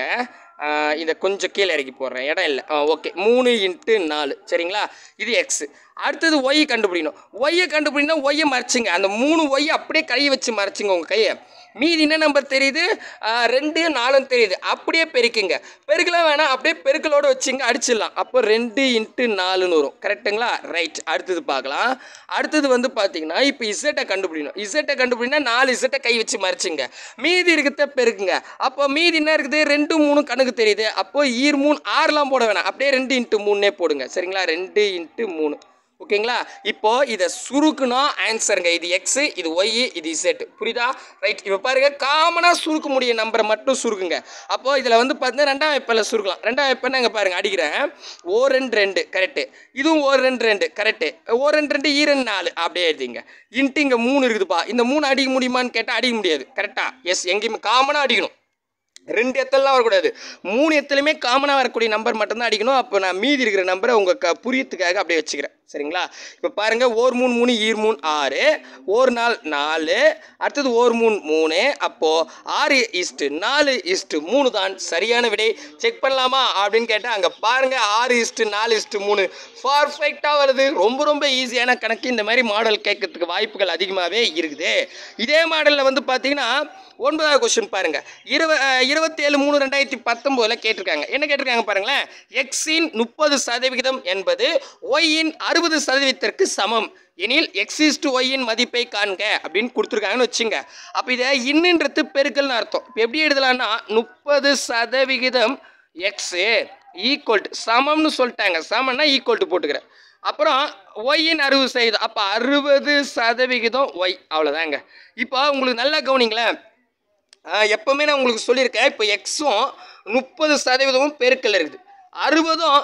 இதை கொஞ்சம் கீழே இறக்கி போடுறேன், இடம் இல்லை. ஓகே, மூணு இன்ட்டு நாலு. சரிங்களா? இது எக்ஸு. அடுத்தது ஒய் கண்டுபிடிக்கணும். ஒய்யை கண்டுபிடிக்கணும், ஒய்யை மறைச்சிங்க. அந்த மூணு ஒய்யை அப்படியே கையை வச்சு மறைச்சிங்க உங்கள் கையை. மீதி என்ன நம்பர் தெரியுது, ரெண்டு நாலும் தெரியுது, அப்படியே பெருக்குங்க. பெருக்கலாம் வேணாம், அப்படியே பெருக்கலோடு வச்சுங்க, அடிச்சிடலாம். அப்போ ரெண்டு இன்ட்டு நாலுன்னு வரும். கரெக்டுங்களா? ரைட். அடுத்தது பார்க்கலாம். அடுத்தது வந்து பார்த்தீங்கன்னா, இப்போ இசட்டை கண்டுபிடிக்கணும். இசட்டை கண்டுபிடினா நாலு இசட்டை கை வச்சு மறைச்சிங்க. மீதி இருக்கிறத பெருக்குங்க. அப்போ மீதி என்ன இருக்குது, ரெண்டு மூணு கணக்கு தெரியுது. அப்போது ஈர் மூணு ஆறுலாம் போட வேணாம், அப்படியே ரெண்டு இன்ட்டு மூணுனே போடுங்க. சரிங்களா? ரெண்டு இன்ட்டு மூணு ஓகேங்களா? இப்போ இதை சுருக்குனா ஆன்சருங்க. இது எக்ஸு, இது ஒய், இது இசட். புரியுதா? ரைட். இப்போ பாருங்க, காமனாக சுருக்க முடிய நம்பரை மட்டும் சுருக்குங்க. அப்போது இதில் வந்து பார்த்தீங்கன்னா ரெண்டாம் வெப்பனில் சுருக்கலாம். ரெண்டாம் வெப்பன் நாங்கள் பாருங்கள் அடிக்கிறேன். ஓ ரெண்டு ரெண்டு கரெக்டு, இதுவும் ஓ ரெண்டு ரெண்டு கரெக்டு, ஓ ரெண்டு ரெண்டு ஈ ரெண்டு நாலு அப்படியே எழுதிங்க. இன்ட்டு இங்கே மூணு இருக்குதுப்பா, இந்த மூணு அடிக்க முடியுமான்னு கேட்டால் அடிக்க முடியாது. கரெக்டாக? எஸ், எங்கேயுமே காமனாக அடிக்கணும். ரெண்டு எத்தலாம் வரக்கூடாது, மூணு எத்துலையுமே காமனாக வரக்கூடிய நம்பர் மட்டும்தான் அடிக்கணும். அப்போ நான் மீதி இருக்கிற நம்பரை உங்கள் க புரியத்துக்காக அப்படியே வச்சுக்கிறேன். சரிங்களா? இப்போ பாருங்கள், ஓர் மூணு மூணு ஈர் மூணு ஆறு, ஒரு நாள் நாலு, அடுத்தது ஓர் மூணு மூணு. அப்போது ஆறு இஸ்ட்டு நாலு இஸ்ட்டு மூணு தான் சரியான விடை. செக் பண்ணலாமா அப்படின்னு கேட்டால் அங்கே பாருங்கள், ஆறு இஸ்ட்டு நாலு இஸ்ட்டு மூணு பர்ஃபெக்டாக வருது. ரொம்ப ரொம்ப ஈஸியான கணக்கு. இந்த மாதிரி மாடல் கேட்கறதுக்கு வாய்ப்புகள் அதிகமாகவே இருக்குது. இதே மாடலில் வந்து பார்த்தீங்கன்னா ஒன்பதாவது கொஸ்டின் பாருங்க, இருவ இருபத்தி ஏழு மூணு ரெண்டாயிரத்தி பத்தொன்பதுல கேட்டிருக்காங்க. என்ன கேட்டிருக்காங்க பாருங்களேன், எக்ஸின் முப்பது சதவிகிதம் என்பது ஒய்யின் அறுபது சதவீதத்திற்கு சமம் எனில் எக்ஸ் இஸ் டு ஒய்யின் மதிப்பை காண்க அப்படின்னு கொடுத்துருக்காங்கன்னு வச்சுங்க. அப்போ இதை இன்னுன்றது பெருக்கல்னு அர்த்தம். இப்போ எப்படி எழுதலாம்னா, முப்பது சதவிகிதம் எக்ஸு ஈக்குவல் டு சமம்னு சொல்லிட்டாங்க. சமம்னா ஈக்குவல் டு போட்டுக்கிறேன். அப்புறம் ஒய்யின் அறுபது சதவீதம், அப்போ அறுபது சதவிகிதம் ஒய், அவ்வளோதாங்க. இப்போ உங்களுக்கு நல்லா கவனிங்களேன், எப்போவுமே நான் உங்களுக்கு சொல்லியிருக்கேன், இப்போ எக்ஸும் முப்பது சதவீதமும் பெருக்கல் இருக்குது, அறுபதும்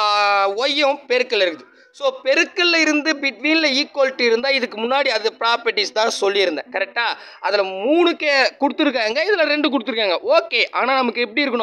ஒய்யும் பெருக்கல் இருக்குது. ஸோ பெருக்கல்ல இருந்து பிட்வீனில் ஈக்குவல்ட்டி இருந்தால் இதுக்கு முன்னாடி அது ப்ராப்பர்ட்டிஸ் தான் சொல்லியிருந்தேன். கரெக்டாக? அதில் மூணுக்கே கொடுத்துருக்காங்க, இதில் ரெண்டு கொடுத்துருக்காங்க. ஓகே, ஆனால் நமக்கு எப்படி இருக்கணும்,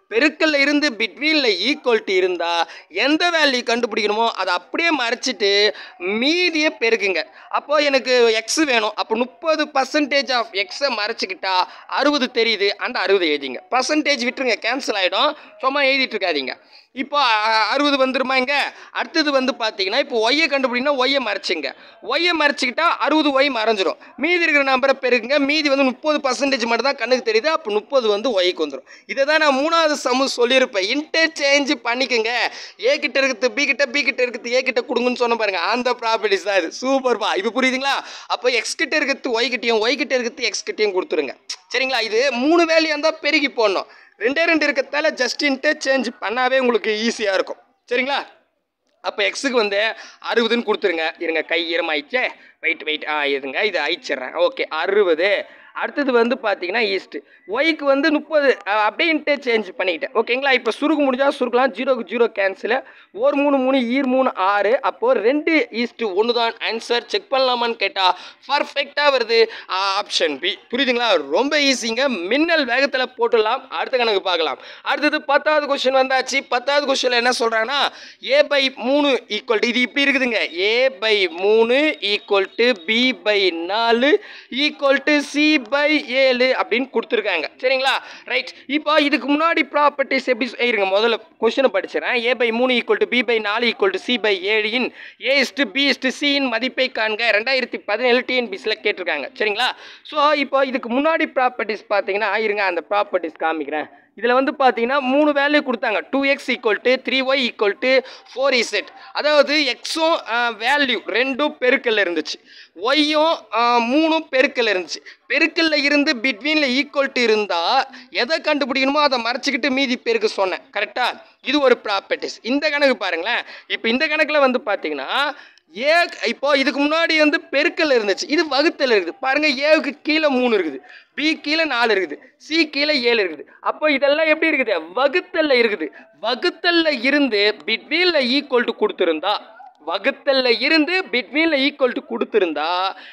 பெருக்கல்ல இருந்து பிட்வீனில் ஈக்குவல்ட்டி இருந்தால் எந்த வேல்யூ கண்டுபிடிக்கணுமோ அதை அப்படியே மறைச்சிட்டு மீதியை பெருக்குங்க. அப்போது எனக்கு எக்ஸ் வேணும், அப்போ முப்பது பர்சன்டேஜ் ஆஃப் எக்ஸை மறைச்சிக்கிட்டா அறுபது தெரியுது, அந்த அறுபது எழுதிங்க. பர்சன்டேஜ் விட்டுருங்க, கேன்சல் ஆகிடும், சும்மா எழுதிட்டு இருக்காதீங்க. இப்போ அறுபது வந்துருமா இங்கே. அடுத்தது வந்து பார்த்தீங்கன்னா இப்போ ஒய்யை கண்டுபிடினா ஒய்யை மறைச்சிங்க. ஒய்யை மறைச்சிக்கிட்டா அறுபது ஒய் மறைஞ்சிரும். மீதி இருக்கிற நம்பரை பெருக்குங்க. மீதி வந்து முப்பது பர்சன்டேஜ் மட்டும் தான் கண்ணுக்கு தெரியுது, அப்போ முப்பது வந்து ஒய்க்கு வந்துடும். இதை தான் நான் மூணாவது சமு சொல்லியிருப்பேன். இன்டர்சேஞ்ச் பண்ணிக்கோங்க. ஏ கிட்ட இருக்குது பி கிட்ட, பி கிட்ட இருக்குது ஏ கிட்ட கொடுங்கன்னு சொன்ன பாருங்க, அந்த ப்ராப்பர்ட்டிஸ் தான் இது. சூப்பர்பா, இப்போ புரியுதுங்களா? அப்போ எக்ஸ் கிட்ட இருக்கிறது ஒய் கிட்டையும், ஒய் கிட்ட இருக்கிறது எக்ஸ் கிட்டையும் கொடுத்துருங்க. சரிங்களா? இது மூணு வேல்யூ இருந்தால் பெருகி போடணும். ரெண்டே ரெண்டு இருக்கிறதால ஜஸ்ட் இன்டர்சேஞ்ச் பண்ணாவே உங்களுக்கு ஈஸியாக இருக்கும். சரிங்களா? அப்போ எக்ஸுக்கு வந்து அறுபதுன்னு கொடுத்துருங்க. இருங்க, கை ஈரமாயிடுச்சே, வெயிட் வெயிட் ஆ இதுங்க, இது அழிச்சிட்றேன். ஓகே, அறுபது. அடுத்தது வந்து பார்த்தீங்கன்னா ஈஸ்ட்டு ஒய்க்கு வந்து முப்பது, அப்படியே இன்டர்சேஞ்ச் பண்ணிக்கிட்டேன். ஓகேங்களா? இப்போ சுருக்கு முடிஞ்சால் சுருக்கலாம். ஜீரோக்கு ஜீரோ கேன்சலு. ஒரு மூணு மூணு ஈர் மூணு ஆறு. அப்போது ரெண்டு ஈஸ்ட்டு ஒன்று தான் ஆன்சர். செக் பண்ணலாமான்னு கேட்டால் பர்ஃபெக்டாக வருது, ஆப்ஷன் பி. புரியுதுங்களா? ரொம்ப ஈஸிங்க. மின்னல் வேகத்தில் போட்டுடலாம். அடுத்த கணக்கு பார்க்கலாம். அடுத்தது பத்தாவது கொஸ்டின் வந்தாச்சு. பத்தாவது கொஸ்டினில் என்ன சொல்கிறாங்கன்னா ஏ பை மூணு ஈக்குவல் டு, இது இப்படி இருக்குதுங்க, ஏ பை மூணு ஈக்குவல் டு பி பை நாலு ஈக்குவல் டு சி பை ஏழு அப்படின்னு கொடுத்துருக்காங்க. சரிங்களா? ரைட். இப்போ இதுக்கு முன்னாடி ப்ராப்பர்ட்டிஸ் எப்படி இருங்க, முதல்ல கொஸ்டினை படிச்சிடறேன். ஏ பை மூணு ஈக்குவல் டு பி பை நாலு ஈக்குவல் டு சி பை ஏழு in A is to B is to சியின் மதிப்பை காண்க. ரெண்டாயிரத்தி பதினேழு டிஎன்பிஎஸ்சியில் கேட்டிருக்காங்க. சரிங்களா? ஸோ இப்போ இதுக்கு முன்னாடி ப்ராப்பர்ட்டிஸ் பார்த்தீங்கன்னா இருங்க, அந்த ப்ராப்பர்ட்டிஸ் காமிக்கிறேன். இதில் வந்து பார்த்தீங்கன்னா மூணு வேல்யூ கொடுத்தாங்க. Two X equal to three Y equal to four Z. அதாவது எக்ஸும் வேல்யூ ரெண்டும் பெருக்கல்ல இருந்துச்சு, ஒய்யும் மூணும் பெருக்கல்ல இருந்துச்சு. பெருக்கல்ல இருந்து பிட்வீனில் ஈக்குவல் டு இருந்தால் எதை கண்டுபிடிக்கணுமோ அதை மறைச்சிக்கிட்டு மீதி பெருக்கு சொன்னேன். கரெக்டாக? இது ஒரு ப்ராப்பர்ட்டிஸ். இந்த கணக்கு பாருங்களேன். இப்போ இந்த கணக்கில் வந்து பார்த்தீங்கன்னா ஏ, இப்போ இதுக்கு முன்னாடி வந்து பெருக்கல் இருந்துச்சு, இது வகுத்தல் இருக்குது பாருங்க. ஏவுக்கு கீழே மூணு இருக்குது, பி கீழே நாலு இருக்குது, சி கீழே ஏழு இருக்குது. அப்போ இதெல்லாம் எப்படி இருக்குது? வகுத்தல்ல இருக்குது. வகுத்தல்ல இருந்து பிட்வீனில் ஈக்குவல் டு கொடுத்துருந்தா, வகுத்தல்ல இருந்து பிட்வீனில் ஈக்குவல் டு கொடுத்துருந்தா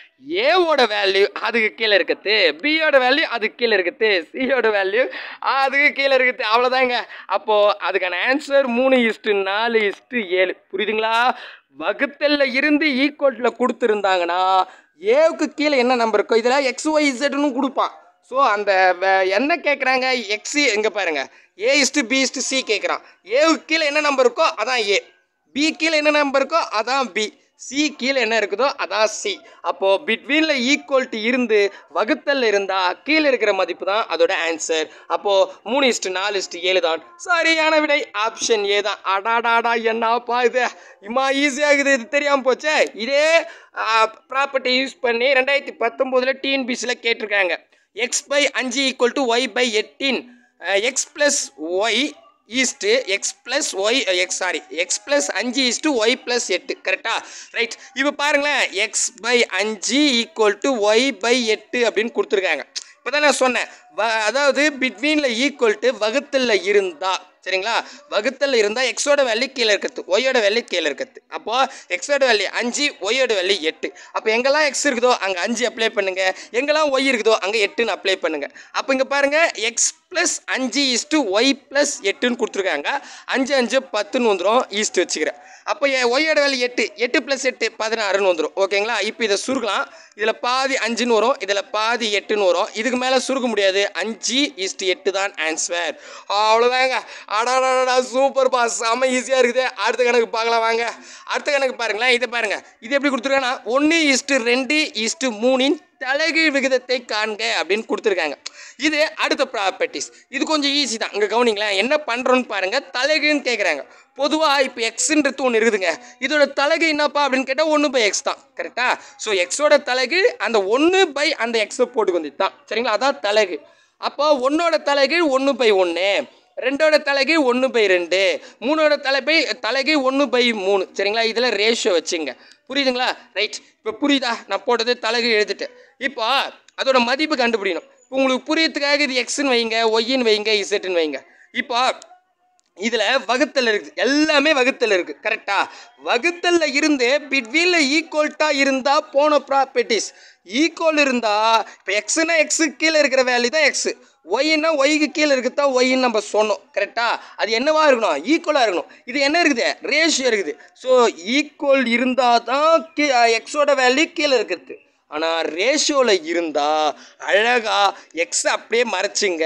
ஏவோட வேல்யூ அதுக்கு கீழே இருக்குது, பியோட வேல்யூ அதுக்கு கீழே இருக்குது, சியோட வேல்யூ அதுக்கு கீழே இருக்குது. அவ்வளோதாங்க. அப்போது அதுக்கான ஆன்சர் மூணு இஸ்ட்டு நாலு இஸ்ட்டு ஏழு. புரியுதுங்களா? வகுத்தல்ல இருந்து ஈக்குவல்ட்டில் கொடுத்துருந்தாங்கன்னா ஏவுக்கு கீழே என்ன நம்பர் இருக்கோ இதில் எக்ஸ் ஒய் இசட்னு கொடுப்பான். ஸோ அந்த என்ன கேட்குறாங்க, எக்ஸு இங்கே பாருங்கள், A is to B is to C கேட்குறான். ஏவுக்கு கீழே என்ன நம்பர் இருக்கோ அதான் ஏ, பி கீழே என்ன நம்பர் இருக்கோ அதான் பி, சி கீழே என்ன இருக்குதோ அதான் சி. அப்போது பிட்வீனில் ஈக்குவல்ட்டி இருந்து வகுத்தல் இருந்தால் கீழே இருக்கிற மதிப்பு தான் அதோட ஆன்சர். அப்போது மூணு இஸ்ட்டு நாலு இஸ்ட்டு ஏழு தான் சரியான விடை. ஆப்ஷன் ஏ தான். அடாடாடா, என்னப்பா இது இம்மா ஈஸியாகுது, இது தெரியாமல் போச்சே. இதே ப்ராப்பர்ட்டி யூஸ் பண்ணி ரெண்டாயிரத்தி பத்தொம்போதில் டிஎன்பிஎஸ்சியில் கேட்டிருக்காங்க. எக்ஸ் பை அஞ்சு ஈக்குவல் டு ஒய் பை எட்டின் X plus Y is to X plus Y X sorry X plus அஞ்சு ஈஸ்ட்டு ஒய் ப்ளஸ் எட்டு. கரெக்டாக? ரைட். இப்போ பாருங்களேன், எக்ஸ் பை அஞ்சு ஈக்குவல் டு ஒய் பை எட்டு அப்படின்னு கொடுத்துருக்காங்க. இப்போ தான் நான் சொன்னேன், வ அதாவது பிட்வீனில் ஈக்குவல் டு வகுத்தலில் இருந்தால், சரிங்களா, வகுத்தலில் இருந்தால் எக்ஸோட வேல்யூ கீழே இருக்கிறது, ஒய்யோட வேல்யூ கீழே இருக்கிறது. அப்போது எக்ஸோட வேல்யூ அஞ்சு, ஒய்யோட வேல்யூ எட்டு. அப்போ எங்கெல்லாம் எக்ஸ் இருக்குதோ அங்கே அஞ்சு அப்ளை பண்ணுங்கள், எங்கெல்லாம் ஒய் இருக்குதோ அங்கே எட்டுன்னு அப்ளை பண்ணுங்கள். அப்போ இங்கே பாருங்கள், எக்ஸ் ப்ளஸ் அஞ்சு ஈஸ்ட்டு ஒய் ப்ளஸ் எட்டுன்னு கொடுத்துருக்காங்க. அஞ்சு அஞ்சு பத்துன்னு வந்துடும், ஈஸ்ட்டு வச்சுக்கிறேன். அப்போ ஒய்யோட வேல்யூ எட்டு, எட்டு ப்ளஸ் எட்டு பதினாறுன்னு வந்துடும். ஓகேங்களா? இப்போ இதை சுருக்கலாம். இதில் பாதி அஞ்சுன்னு வரும், இதில் பாதி எட்டுன்னு வரும். இதுக்கு மேலே சுருக்க முடியாது, அஞ்சு ஈஸ்ட்டு எட்டு தான் ஆன்சர். அவ்வளோதாங்க. அடாடாடா, சூப்பர் பாஸ், செம்ம ஈஸியாக இருக்குது. அடுத்த கணக்கு பார்க்கலாம் வாங்க. அடுத்த கணக்கு பாருங்களேன். இதை பாருங்கள், இது எப்படி கொடுத்துருக்காங்கன்னா ஒன்று ஈஸ்ட்டு ரெண்டு ஈஸ்ட்டு மூணின் தலைகீழ் விகிதத்தை காண்க அப்படின்னு கொடுத்துருக்காங்க. இது அடுத்த ப்ராப்பர்ட்டிஸ். இது கொஞ்சம் ஈஸி தான். இங்கே கவனிங்களேன், என்ன பண்ணுறோன்னு பாருங்கள். தலைகீழ்னு கேட்குறாங்க. பொதுவாக இப்போ எக்ஸுன்றது ஒன்று இருக்குதுங்க, இதோட தலைகீழ் என்னப்பா அப்படின்னு கேட்டால் ஒன்று பை எக்ஸ் தான். கரெக்டாக? ஸோ எக்ஸோட தலைகீழ் அந்த ஒன்று பை அந்த எக்ஸை போட்டு வந்து தான். சரிங்களா? அதான் தலைகீழ். அப்போ ஒன்னோட தலைகீழ் ஒன்று பை ஒன்று, ரெண்டோட தலைகீழ் ஒன்று பை ரெண்டு, மூணோட தலைபை தலைகீழ் ஒன்று பை மூணு. சரிங்களா? இதில் ரேஷியோ வச்சுங்க. புரியுதுங்களா? ரைட். இப்போ புரியுதா? நான் போட்டது தலைகீழ் எழுதிட்டேன். இப்போ அதோட மதிப்பு கண்டுபிடிக்கணும். இப்போ உங்களுக்கு புரியறதுக்காக இது எக்ஸ்ன்னு வைங்க, ஒய்ன்னு வைங்க, இசட்டுன்னு வைங்க. இப்போ இதில் வகுத்தல் இருக்குது, எல்லாமே வகுத்தல் இருக்குது. கரெக்டாக? வகுத்தலில் இருந்து பிட்வீனில் ஈக்குவல்ட்டாக இருந்தால் போன ப்ராப்பர்ட்டிஸ் ஈக்குவல் இருந்தால், இப்போ எக்ஸுனா எக்ஸு கீழே இருக்கிற வேல்யூ தான் எக்ஸு, ஒய்னா ஒய்க்கு கீழே இருக்குதா ஒய்ன்னு நம்ம சொன்னோம் கரெக்டா? அது என்னவா இருக்கணும்? ஈக்குவலாக இருக்கணும். இது என்ன இருக்குது? ரேஷியோ இருக்குது. ஸோ ஈக்குவல் இருந்தால் தான் கீ எக்ஸோட வேல்யூ கீழே இருக்கிறது. ஆனால் ரேஷியோவில் இருந்தால் அழகாக எக்ஸை அப்படியே மறைச்சிங்க,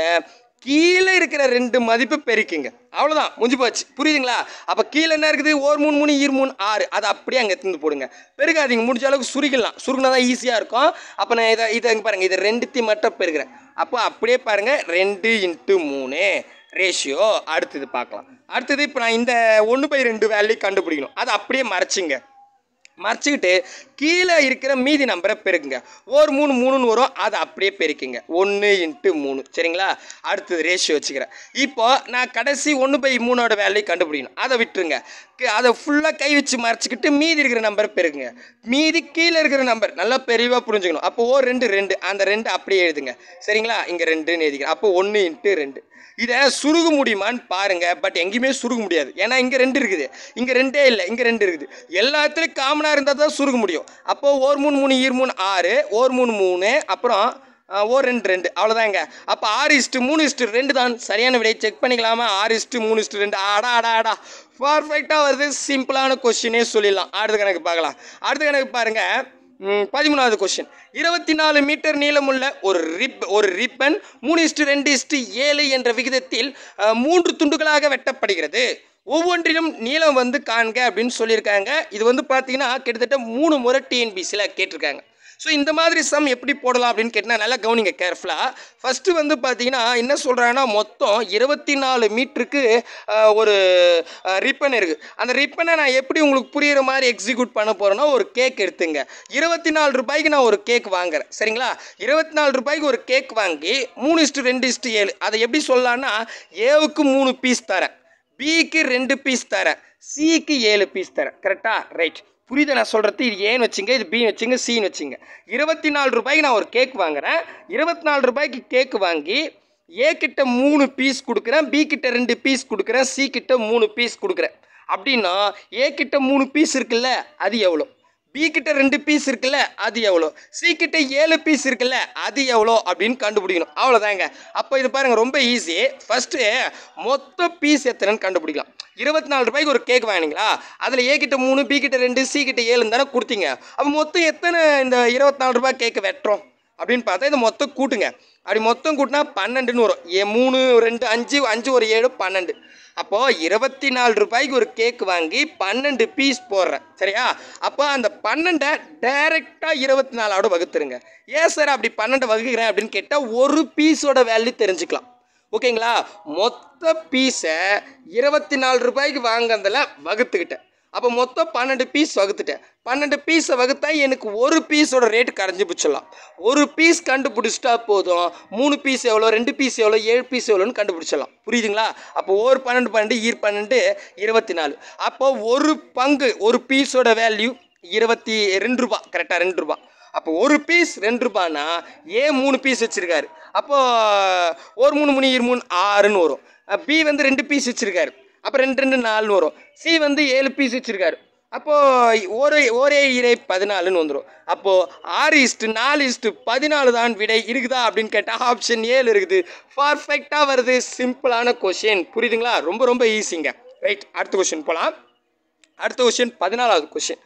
கீழே இருக்கிற ரெண்டு மதிப்பு பெருக்கிங்க, அவ்வளோதான், முடிஞ்சு போச்சு. புரியுதுங்களா? அப்போ கீழே என்ன இருக்குது? ஒரு மூணு மூணு இரு மூணு ஆறு, அதை அப்படியே அங்கே எடுத்து போடுங்க. பெருக்காதீங்க, முடிஞ்ச அளவுக்கு சுருக்கிடலாம். சுருக்கினா தான் ஈஸியாக இருக்கும். அப்போ நான் இதை இதை பாருங்கள், இதை ரெண்டுத்தையும் மட்டும் பெருக்கிறேன். அப்போ அப்படியே பாருங்கள், ரெண்டு இன்ட்டு மூணு ரேஷியோ. அடுத்தது பார்க்கலாம். அடுத்தது இப்போ நான் இந்த ஒன்று பை ரெண்டு வேல்யூ கண்டுபிடிக்கணும். அதை அப்படியே மறைச்சிங்க. மறைச்சிக்கிட்டு கீழே இருக்கிற மீதி நம்பரை பெருக்குங்க. ஒரு மூணு மூணுன்னு வரும், அதை அப்படியே பெருக்குங்க. ஒன்று இன்ட்டு மூணு. சரிங்களா? அடுத்தது ரேஷியோ வச்சுக்கிறேன். இப்போ நான் கடைசி ஒன்று பை மூணோட வேல்யூ கண்டுபிடிக்கணும். அதை விட்டுருங்க. அதை ஃபுல்லாக கை வச்சு மறைச்சிக்கிட்டு மீதி இருக்கிற நம்பரை பெருக்குங்க. மீதி கீழே இருக்கிற நம்பர் நல்லா பெரியவாக புரிஞ்சுக்கணும். அப்போ ஓ ரெண்டு ரெண்டு, அந்த ரெண்டு அப்படியே எழுதுங்க. சரிங்களா? இங்கே ரெண்டுன்னு எழுதிக்கிறேன். அப்போ ஒன்று இன்ட்டு ரெண்டு. இதை சுருக முடியுமான்னு பாருங்கள். பட் எங்கேயுமே சுருக முடியாது. ஏன்னா இங்கே ரெண்டு இருக்குது, இங்கே ரெண்டே இல்லை, இங்கே ரெண்டு இருக்குது. எல்லாத்துலேயும் காமனாக இருந்தால் தான் சுருக முடியும். அப்போது ஒரு மூணு மூணு இரு மூணு ஆறு, ஒரு மூணு மூணு, அப்புறம் ஓ ரெண்டு ரெண்டு, அவ்வளோதாங்க. அப்போ ஆறு இஸ்ட்டு மூணு இஸ்ட்டு ரெண்டு தான் சரியான விடையை செக் பண்ணிக்கலாமா? ஆறு இஸ்ட்டு மூணு இஸ்ட்டு ரெண்டு. ஆடா ஆடா ஆடா பர்ஃபெக்டாக வருது. சிம்பிளான கொஸ்டினே சொல்லிடலாம். அடுத்த கணக்கு பார்க்கலாம். அடுத்த கணக்கு பாருங்கள். பதிமூணாவது கொஸ்டின். இருபத்தி நாலு மீட்டர் நீளமுள்ள ஒரு ரிப் ஒரு ரிப்பன் மூணு இஸ்டு ரெண்டு இஸ்டு ஏழு என்ற விகிதத்தில் மூன்று துண்டுகளாக வெட்டப்படுகிறது. ஒவ்வொன்றிலும் நீளம் வந்து காண்க அப்படின்னு சொல்லியிருக்காங்க. இது வந்து பார்த்தீங்கன்னா கிட்டத்தட்ட மூணு முறை டிஎன்பிஎஸ்சியில் கேட்டிருக்காங்க. ஸோ இந்த மாதிரி சம் எப்படி போடலாம் அப்படின்னு கேட்டால் நல்லா கவனிங்க கேர்ஃபுல்லாக. ஃபஸ்ட்டு வந்து பார்த்தீங்கன்னா என்ன சொல்கிறாங்கன்னா, மொத்தம் இருபத்தி நாலு மீட்டருக்கு ஒரு ரிப்பன் இருக்குது. அந்த ரிப்பனை நான் எப்படி உங்களுக்கு புரிகிற மாதிரி எக்ஸிக்யூட் பண்ண போகிறேன்னா, ஒரு கேக் எடுத்துங்க. இருபத்தி நாலு ரூபாய்க்கு நான் ஒரு கேக் வாங்குறேன். சரிங்களா? இருபத்தி நாலு ரூபாய்க்கு ஒரு கேக் வாங்கி மூணு இஸ்டு ரெண்டு இஸ்டு ஏழு, அதை எப்படி சொல்லலான்னா, ஏவுக்கு மூணு பீஸ் தரேன், பிக்கு ரெண்டு பீஸ் தரேன், சிக்கு ஏழு பீஸ் தரேன். கரெக்டாக? ரைட். புரியுது நான் சொல்கிறது? இது ஏன்னு வச்சுங்க, இது பின்னு வச்சுங்க, சின்னு வச்சுங்க. இருபத்தி நாலு ரூபாய்க்கு நான் ஒரு கேக் வாங்குறேன். இருபத்தி நாலு ரூபாய்க்கு கேக் வாங்கி ஏ கிட்ட மூணு பீஸ் கொடுக்குறேன், பி கிட்ட ரெண்டு பீஸ் கொடுக்குறேன், சி கிட்ட மூணு பீஸ் கொடுக்குறேன். அப்படின்னா ஏ கிட்ட மூணு பீஸ் இருக்குல்ல, அது எவ்வளோ? பி கிட்ட ரெண்டு பீஸ் இருக்குல்ல, அது எவ்வளோ? சி கிட்ட ஏழு பீஸ் இருக்குல்ல, அது எவ்வளோ அப்படின்னு கண்டுபிடிக்கணும். அவ்வளோதாங்க. அப்போ இது பாருங்கள், ரொம்ப ஈஸி. ஃபஸ்ட்டு மொத்த பீஸ் எத்தனைன்னு கண்டுபிடிக்கலாம். இருபத்தி நாலு ரூபாய்க்கு ஒரு கேக் வாங்கினீங்களா, அதில் ஏ கிட்ட மூணு, பி கிட்ட ரெண்டு, சி கிட்ட ஏழுன்னு தானே கொடுத்தீங்க. அப்போ மொத்தம் எத்தனை இந்த இருபத்தி நாலு ரூபாய் கேக்கு வெட்டுறோம் அப்படின்னு பார்த்தா இதை மொத்தம் கூட்டுங்க. அப்படி மொத்தம் கூட்டினா பன்னெண்டுன்னு வரும். ஏ மூணு ரெண்டு அஞ்சு, அஞ்சு ஒரு ஏழு பன்னெண்டு. அப்போது இருபத்தி நாலு ரூபாய்க்கு ஒரு கேக் வாங்கி பன்னெண்டு பீஸ் போடுறேன். சரியா? அப்போ அந்த பன்னெண்டை டைரெக்டாக இருபத்தி நாலோட வகுத்துருங்க. ஏன் சார் அப்படி பன்னெண்டை வகுக்கிறேன் அப்படின்னு கேட்டால் ஒரு பீஸோட வேல்யூ தெரிஞ்சுக்கலாம். ஓகேங்களா? மொத்த பீஸை இருபத்தி நாலு ரூபாய்க்கு வாங்கிறதில் வகுத்துக்கிட்டேன். அப்போ மொத்தம் பன்னெண்டு பீஸ் வகுத்துட்டேன். பன்னெண்டு பீஸை வகுத்தா எனக்கு ஒரு பீஸோட ரேட்டு கரைஞ்சி பிடிச்சிடலாம். ஒரு பீஸ் கண்டுபிடிச்சிட்டா போதும், மூணு பீஸ் எவ்வளோ, ரெண்டு பீஸ் எவ்வளோ, ஏழு பீஸ் எவ்வளோன்னு கண்டுபிடிச்சிடலாம். புரியுதுங்களா? அப்போ ஒரு பன்னெண்டு பன்னெண்டு ஈர் பன்னெண்டு இருபத்தி நாலு. அப்போ ஒரு பங்கு ஒரு பீஸோட வேல்யூ இருபத்தி ரெண்டு ரூபா. கரெக்டாக? ரெண்டு ரூபா. அப்போ ஒரு பீஸ் ரெண்டு ரூபானா ஏ மூணு பீஸ் வச்சுருக்காரு. அப்போது ஒரு மூணு மூணு இரு மூணு ஆறுன்னு வரும். பி வந்து ரெண்டு பீஸ் வச்சுருக்காரு. அப்போ ரெண்டு ரெண்டு நாலுன்னு வரும். சி வந்து ஏழு பீஸ் வச்சுருக்காரு. அப்போது ஒரே ஒரே இறை பதினாலுன்னு வந்துடும். அப்போது ஆறு இஸ்ட்டு நாலு இஸ்ட்டு பதினாலு தான் விடை இருக்குதா அப்படின்னு கேட்டால் ஆப்ஷன் ஏழு இருக்குது. பர்ஃபெக்டாக வருது. சிம்பிளான கொஷின். புரியுதுங்களா? ரொம்ப ரொம்ப ஈஸிங்க. ரைட். அடுத்த கொஷின் போகலாம். அடுத்த கொஷின் பதினாலாவது கொஷின்.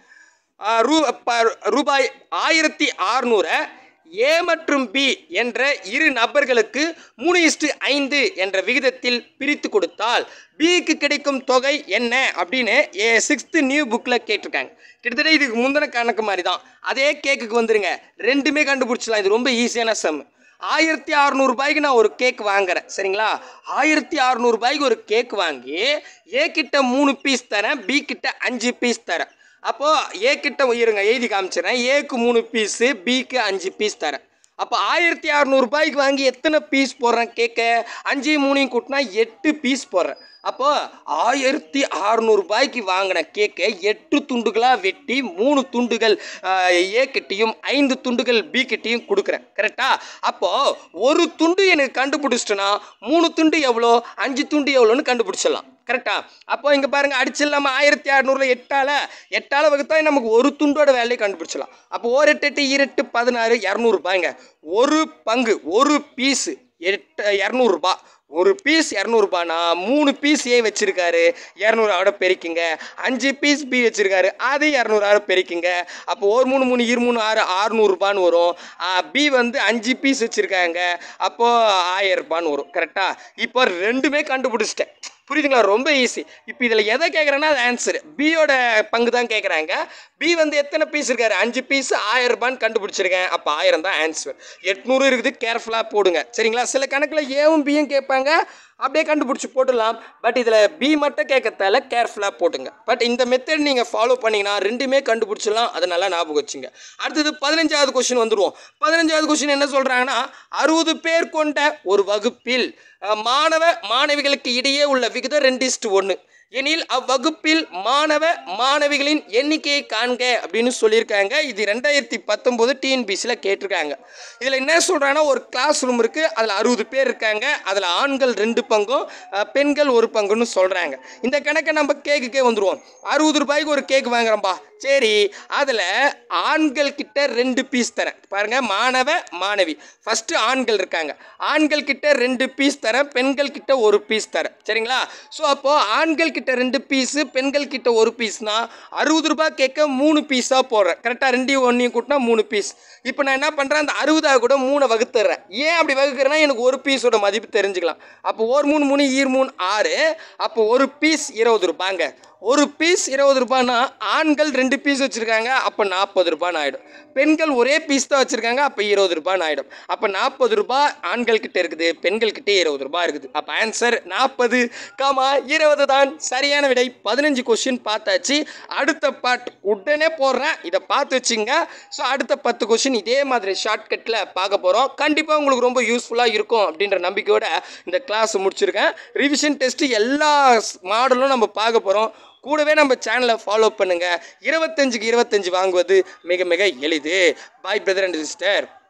ரூ ரூபாய் ஆயிரத்தி அறுநூறை ஏ மற்றும் பி என்ற இரு நபர்களுக்கு மூணு இஸ்டு ஐந்து என்ற விகிதத்தில் பிரித்து கொடுத்தால் பிக்கு கிடைக்கும் தொகை என்ன அப்படின்னு ஏ சிக்ஸ்த்து நியூ புக்கில் கேட்டிருக்காங்க. கிட்டத்தட்ட இதுக்கு முந்தின கணக்கு மாதிரி தான். அதே கேக்குக்கு வந்துருங்க, ரெண்டுமே கண்டுபிடிச்சலாம். இது ரொம்ப ஈஸியான சம். ஆயிரத்தி அறுநூறுபாய்க்கு நான் ஒரு கேக் வாங்குறேன். சரிங்களா? ஆயிரத்தி அறுநூறுபாய்க்கு ஒரு கேக் வாங்கி ஏ கிட்ட மூணு பீஸ் தரேன், பி கிட்ட அஞ்சு பீஸ் தரேன். அப்போது ஏ கிட்ட இருங்க எழுதி காமிச்சிடறேன். ஏக்கு மூணு பீஸு, பிக்கு அஞ்சு பீஸ் தரேன். அப்போ ஆயிரத்தி அறுநூறுபாய்க்கு வாங்கி எத்தனை பீஸ் போடுறேன் கேட்க? அஞ்சு மூணையும் கூட்டினா எட்டு பீஸ் போடுறேன். அப்போ ஆயிரத்தி அறுநூறுபாய்க்கு வாங்கின கேக்கை எட்டு துண்டுகளாக வெட்டி மூணு துண்டுகள் ஏ கிட்டையும் ஐந்து துண்டுகள் பி கிட்டையும் கொடுக்குறேன். கரெக்டா? அப்போது ஒரு துண்டு எனக்கு கண்டுபிடிச்சிட்டோன்னா மூணு துண்டு எவ்வளோ, அஞ்சு துண்டு எவ்வளோன்னு கண்டுபிடிச்சிடலாம். கரெக்டா? அப்போ இங்கே பாருங்கள், அடிச்சிடலாமல் ஆயிரத்தி அறுநூறுல எட்டால் எட்டால் வகுத்தா நமக்கு ஒரு துண்டோட வேலையை கண்டுபிடிச்சிடலாம். அப்போ ஒரு எட்டு எட்டு ஈரெட்டு பதினாறு இரநூறுபாய்ங்க. ஒரு பங்கு ஒரு பீஸு எட்டு இரநூறுபா. ஒரு பீஸ் இரநூறுபானா மூணு பீஸ் ஏ வச்சுருக்காரு, இரநூறாவோட பெருக்கிங்க. அஞ்சு பீஸ் பி வச்சுருக்காரு, அது இரநூறாவோட பெருக்கிங்க. அப்போ ஒரு மூணு மூணு இரு மூணு ஆறு ஆறுநூறுபான்னு வரும். பி வந்து அஞ்சு பீஸ் வச்சுருக்காங்க, அப்போது ஆயிரம் ரூபான்னு வரும். கரெக்டாக? இப்போ ரெண்டுமே கண்டுபிடிச்சிட்டேன். புரியுதுங்களா? ரொம்ப ஈஸி. இப்போ இதில் எதை கேட்குறேன்னா அது ஆன்சர் பியோட பங்கு தான் கேட்குறாங்க. பி வந்து எத்தனை பீஸ் இருக்காரு, அஞ்சு பீஸ் ஆயிரம் ரூபான்னு கண்டுபிடிச்சிருக்கேன். அப்போ ஆயிரம் தான் ஆன்சர். எட்நூறு இருக்குது, கேர்ஃபுல்லாக போடுங்க. சரிங்களா? சில கணக்கில் ஏவும் பியும் கேட்பாங்க, அப்படியே கண்டுபிடிச்சி போட்டுடலாம். பட் இதில் பி மட்டும் கேட்கறதால கேர்ஃபுல்லாக போட்டுங்க. பட் இந்த மெத்தட் நீங்கள் ஃபாலோ பண்ணிங்கன்னா ரெண்டுமே கண்டுபிடிச்சிடலாம். அதை நல்லா ஞாபகம் வச்சுங்க. அடுத்தது பதினஞ்சாவது கொஸ்டின் வந்துடுவோம். பதினஞ்சாவது கொஸ்டின் என்ன சொல்கிறாங்கன்னா, அறுபது பேர் கொண்ட ஒரு வகுப்பில் மாணவ மாணவிகளுக்கு இடையே உள்ள விகிதம் ரெண்டு இஸ்டு ஒன்று எனில் அவ்வகுப்பில் மாணவ மாணவிகளின் எண்ணிக்கையை காண்க அப்படின்னு சொல்லியிருக்காங்க. இது ரெண்டாயிரத்தி பத்தொம்போது டிஎன்பிஎஸ்சியில் கேட்டிருக்காங்க. இதில் என்ன சொல்கிறாங்கன்னா, ஒரு கிளாஸ் ரூம் இருக்குது, அதில் அறுபது பேர் இருக்காங்க, அதில் ஆண்கள் ரெண்டு பங்கும் பெண்கள் ஒரு பங்குன்னு சொல்கிறாங்க. இந்த கணக்கை நம்ம கேக்குக்கே வந்துடுவோம். அறுபது ரூபாய்க்கு ஒரு கேக் வாங்குறோம்பா, சரி, அதில் ஆண்கள் கிட்ட ரெண்டு பீஸ் தரேன். பாருங்கள், மாணவ மாணவி ஃபஸ்ட்டு ஆண்கள் இருக்காங்க, ஆண்கள் கிட்ட ரெண்டு பீஸ் தரேன், பெண்கள் கிட்ட ஒரு பீஸ் தரேன். சரிங்களா? ஸோ அப்போது ஆண்கள் கிட்ட ரெண்டு பீஸு, பெண்கள் கிட்ட ஒரு பீஸ்னா அறுபது ரூபாய் கேட்க மூணு பீஸாக போடுறேன். கரெக்டாக? ரெண்டையும் ஒன்றையும் கூட்டினா மூணு பீஸ். இப்போ நான் என்ன பண்ணுறேன், அந்த அறுபதாக கூட மூணை வகுத்துறேன். ஏன் அப்படி வகுக்கிறேன்னா எனக்கு ஒரு பீஸோட மதிப்பு தெரிஞ்சுக்கலாம். அப்போ ஒரு மூணு மூணு ஈர் மூணு ஆறு, அப்போ ஒரு பீஸ் இருபது ரூபாங்க. ஒரு பீஸ் இருபது ரூபான்னா ஆண்கள் ரெண்டு பீஸ் வச்சுருக்காங்க, அப்போ நாற்பது ரூபான்னு ஆகிடும். பெண்கள் ஒரே பீஸ் தான் வச்சுருக்காங்க, அப்போ இருபது ரூபான்னு ஆகிடும். அப்போ நாற்பது ரூபாய் ஆண்கள் கிட்டே இருக்குது, பெண்கள் கிட்டே இருபது ரூபாய் இருக்குது. அப்போ ஆன்சர் நாற்பது காமா இருபது தான் சரியான விடை. பதினஞ்சு கொஸ்டின் பார்த்தாச்சு. அடுத்த பார்ட் உடனே போடுறேன், இதை பார்த்து வச்சுங்க. ஸோ அடுத்த பத்து கொஸ்டின் இதே மாதிரி ஷார்ட்கட்டில் பார்க்க போகிறோம். கண்டிப்பாக உங்களுக்கு ரொம்ப யூஸ்ஃபுல்லாக இருக்கும் அப்படின்ற நம்பிக்கையோட இந்த கிளாஸ் முடிச்சிருக்கேன். ரிவிஷன் டெஸ்ட்டு எல்லா மாடலும் நம்ம பார்க்க போகிறோம். கூடவே நம்ம சேனலை ஃபாலோ பண்ணுங்கள். இருபத்தஞ்சுக்கு இருபத்தஞ்சு வாங்குவது மிக மிக எளிது. Bye brother and sister.